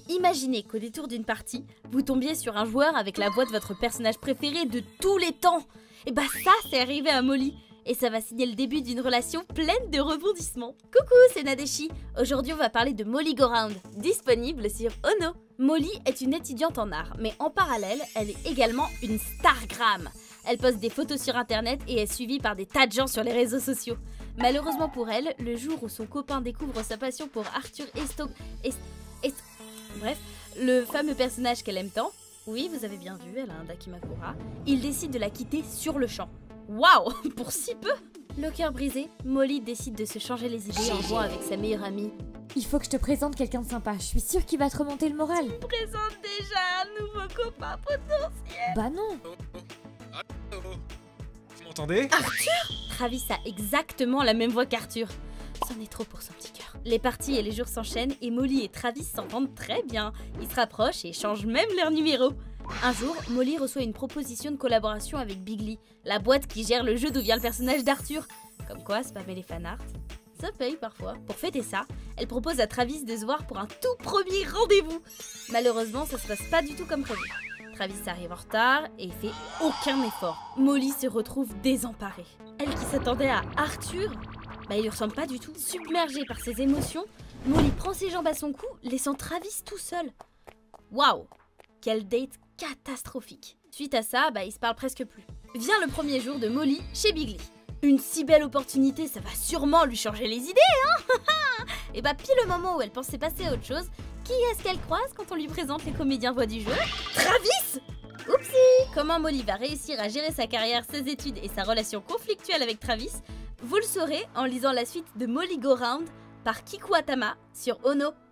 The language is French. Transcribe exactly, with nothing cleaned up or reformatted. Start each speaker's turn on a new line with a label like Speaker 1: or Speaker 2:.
Speaker 1: Imaginez qu'au détour d'une partie, vous tombiez sur un joueur avec la voix de votre personnage préféré de tous les temps. Et bah ça, c'est arrivé à Molly. Et ça va signer le début d'une relation pleine de rebondissements. Coucou, c'est Nadeshi. Aujourd'hui, on va parler de Molly Go Round, disponible sur Ono. Molly est une étudiante en art, mais en parallèle, elle est également une stargram. Elle poste des photos sur internet et est suivie par des tas de gens sur les réseaux sociaux. Malheureusement pour elle, le jour où son copain découvre sa passion pour Arthur Esto... Est... Est... Bref, le fameux personnage qu'elle aime tant, oui, vous avez bien vu, elle a un Dakimakura, il décide de la quitter sur le champ. Waouh, pour si peu! Le cœur brisé, Molly décide de se changer les idées en jouant avec sa meilleure amie.
Speaker 2: Il faut que je te présente quelqu'un de sympa, je suis sûre qu'il va te remonter le moral.
Speaker 1: Tu me présentes déjà un nouveau copain potentiel.
Speaker 2: Bah non.
Speaker 3: Vous m'entendez?
Speaker 1: Arthur? Travis a exactement la même voix qu'Arthur. C'en est trop pour son petit cœur. Les parties et les jours s'enchaînent et Molly et Travis s'entendent très bien. Ils se rapprochent et changent même leur numéro. Un jour, Molly reçoit une proposition de collaboration avec Bigly, la boîte qui gère le jeu d'où vient le personnage d'Arthur. Comme quoi, spammer les fanarts, ça paye parfois. Pour fêter ça, elle propose à Travis de se voir pour un tout premier rendez-vous. Malheureusement, ça se passe pas du tout comme prévu. Travis arrive en retard et fait aucun effort. Molly se retrouve désemparée. Elle qui s'attendait à Arthur, bah il lui ressemble pas du tout. Submergée par ses émotions, Molly prend ses jambes à son cou, laissant Travis tout seul. Waouh, quel date catastrophique. Suite à ça, bah ils se parlent presque plus. Vient le premier jour de Molly chez Bigly. Une si belle opportunité, ça va sûrement lui changer les idées, hein. Et bah pile au moment où elle pensait passer à autre chose, qui est-ce qu'elle croise quand on lui présente les comédiens voix du jeu? Travis! Oupsie! Comment Molly va réussir à gérer sa carrière, ses études et sa relation conflictuelle avec Travis? Vous le saurez en lisant la suite de Molly Go Round par Kiku Atama sur Ono.